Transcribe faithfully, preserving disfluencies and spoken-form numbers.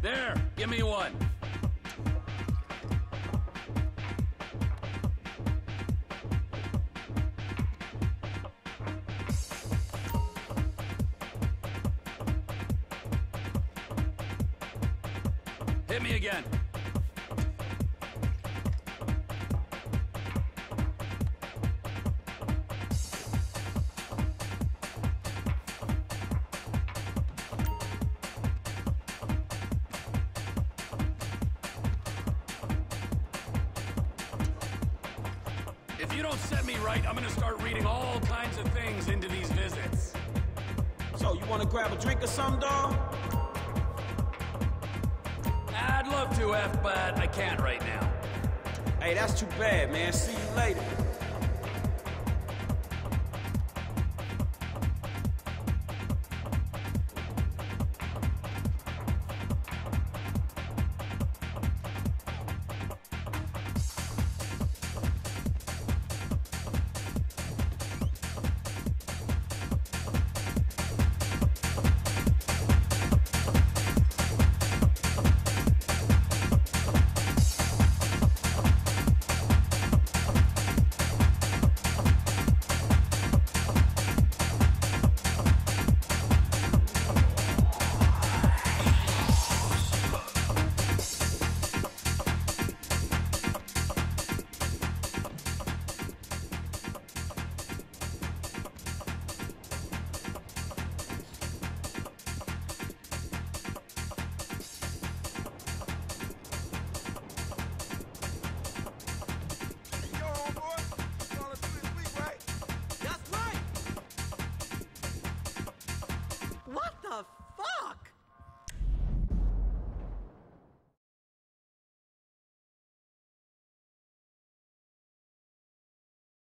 There, give me one. Hit me again. If you don't set me right, I'm gonna start reading all kinds of things into these visits. So, you wanna grab a drink or something, dawg? I'd love to, F, but I can't right now. Hey, that's too bad, man. See you later.